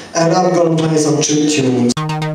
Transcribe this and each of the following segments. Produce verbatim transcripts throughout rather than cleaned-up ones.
and I'm gonna play some chip tunes.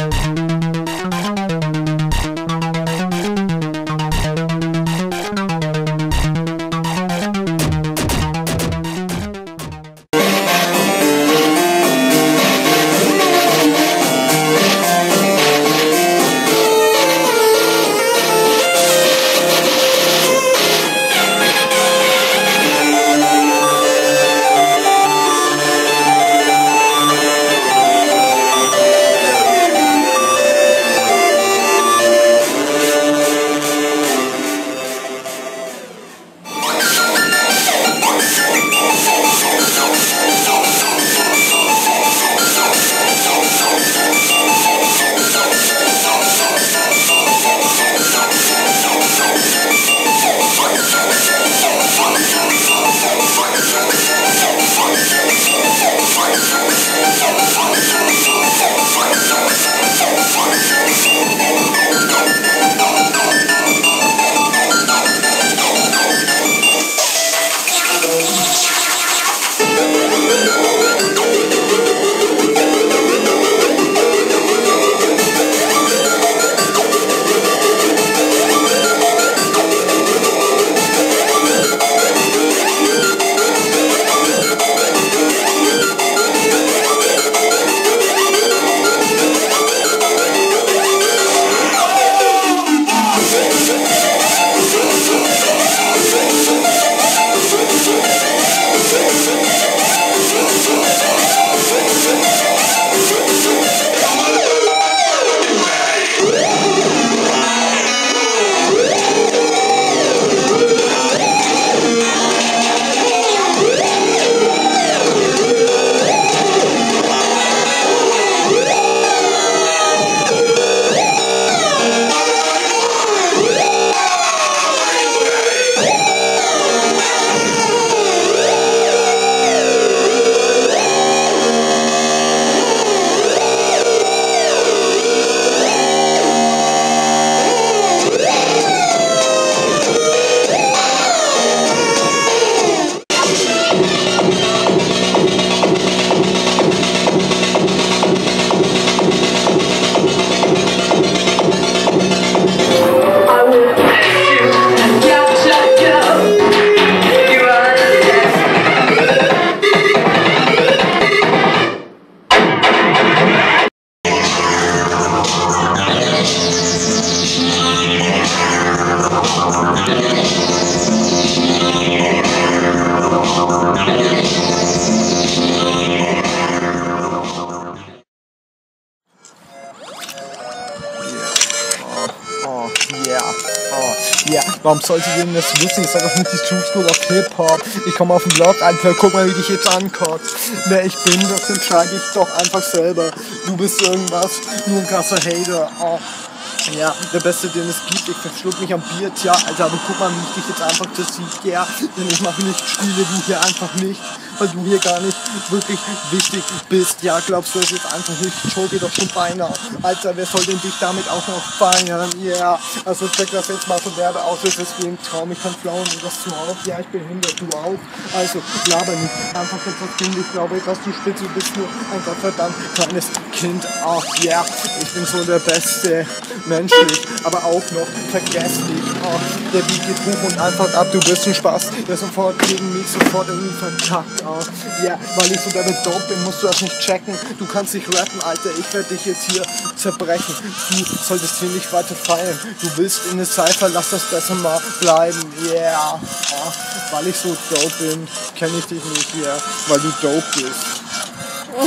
Ja, warum sollte ich denn das wissen? Ich sag auch nicht die True School of Hip-Hop. Ich komme auf den Blog, Alter, guck mal, wie dich jetzt ankotzt. Wer ich bin, das entscheide ich doch einfach selber. Du bist irgendwas, nur ein krasser Hater. Oh. Ja, der Beste, den es gibt, ich verschluck mich am Bier, tja, Alter, aber guck mal, wie ich dich jetzt einfach versiegt, ja, denn ich mache nicht Spiele, du hier einfach nicht, weil du hier gar nicht wirklich wichtig bist, ja, glaubst du es jetzt einfach nicht, Show geht doch schon beinahe, Alter, wer soll denn dich damit auch noch feiern, ja, yeah. Also check das jetzt mal so Werbe aus, es ist wie im Traum, ich kann flauen und das du auch, ja, ich bin behindert, du auch, also, laber nicht, einfach jetzt das Kind, ich glaube, dass du spitz, du bist nur ein gottverdammt kleines Kind, ach, ja, yeah. Ich bin so der Beste, menschlich, aber auch noch vergesslich. Oh, der Beat geht hoch und einfach ab, du bist ein Spaß, der sofort gegen mich sofort irgendwie verkackt. Oh, ja, yeah, weil ich so der Dope bin, musst du das nicht checken. Du kannst nicht rappen, Alter, ich werde dich jetzt hier zerbrechen. Du solltest hier nicht weiter feiern. Du willst in eine Cypher, lass das besser mal bleiben. Yeah, oh, weil ich so dope bin, kenne ich dich nicht hier, yeah, weil du dope bist. Oh.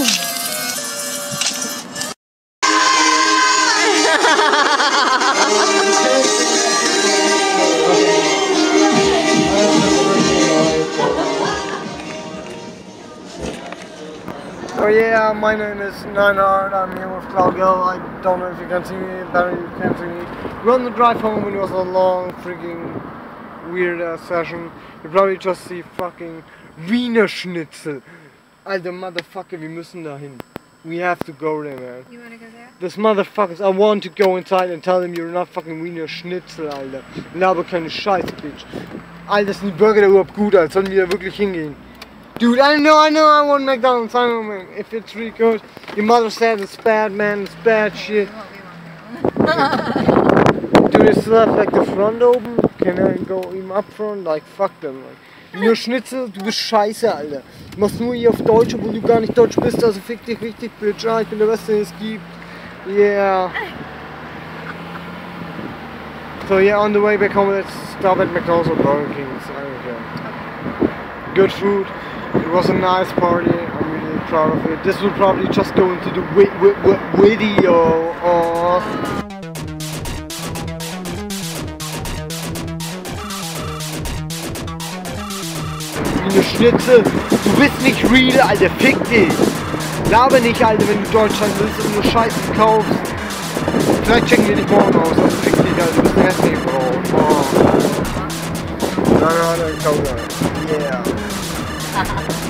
Oh yeah, my name is Ninard, I'm here with Claudio. I don't know if you can see me, but you can see me. We're on the drive home, it was a long, freaking, weird ass session. You probably just see fucking Wiener Schnitzel. Alter Motherfucker, wir müssen dahin. We have to go there, man. You wanna go there? This motherfuckers, I want to go inside and tell them you're not fucking Wiener Schnitzel, Alter. Laber keine Scheiße, Bitch. Alter, sind die Burger da überhaupt gut, als sollen wir da wirklich hingehen? Dude, I know, I know, I want McDonald's. I know, man. If it's really good. Your mother said it's bad, man. It's bad shit. Do they still have like the front open? Can I go even up front? Like, fuck them. Like. Nur Schnitzel, du bist scheiße, Alter. Du machst nur hier auf Deutsch, obwohl du gar nicht Deutsch bist. Also fick dich richtig, Bitch. Ah, ich bin der Beste, den es gibt. Yeah. So yeah, on the way back home, let's stop at McDonald's or Burger King. I don't care. Good food. It was a nice party. I'm really proud of it. This will probably just go into the wi wi wi video of. Wie eine Schnitzel. Du bist nicht real, Alter. Fick dich. Laber nicht, Alter, wenn du Deutschland willst und nur Scheiße kaufst. Vielleicht checken wir dich morgen aus. Also fick dich, Alter. Du bist ein hässlicher Bro. Oh. Nein, nein, nein, Yeah.